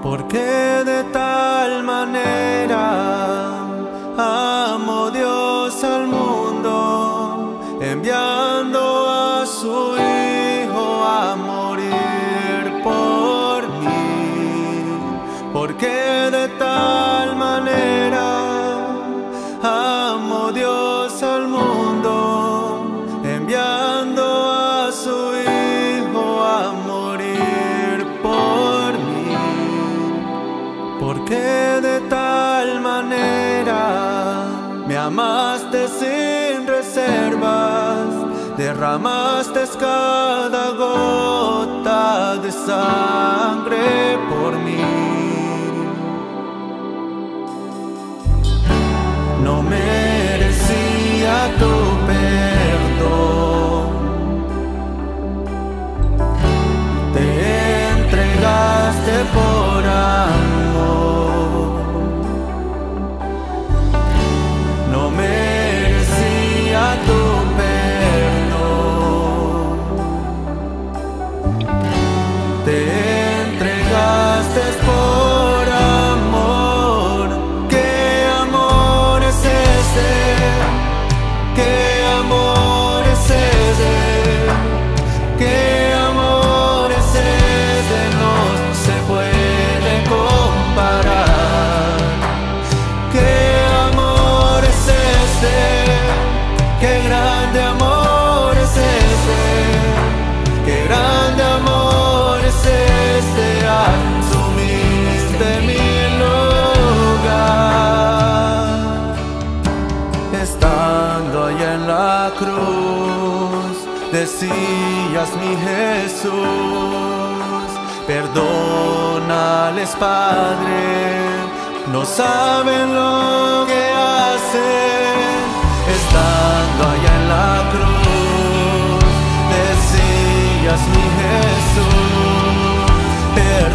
Porque de tal manera amó Dios al mundo, enviando a su Hijo a morir por mí. Porque de tal manera amó Dios al mundo, enviando a su Hijo a morir por mí. Porque de tal manera me amaste sin reservas, derramaste cada gota de sangre por mí. No merecía tu perdón, te entregaste por amor. No merecía tu perdón, te entregaste por amor. ¿Qué amor es ese? ¿Qué amor es ese? ¿Qué amor es ese? No se puede comparar. ¿Qué amor es ese? ¡Qué grande amor es ese! ¡Qué grande amor es este! Asumiste mi lugar. Estando allá en la cruz, decías, mi Jesús, perdónales, Padre, no saben lo que hacen. Estando allá en la cruz, decías, mi Jesús,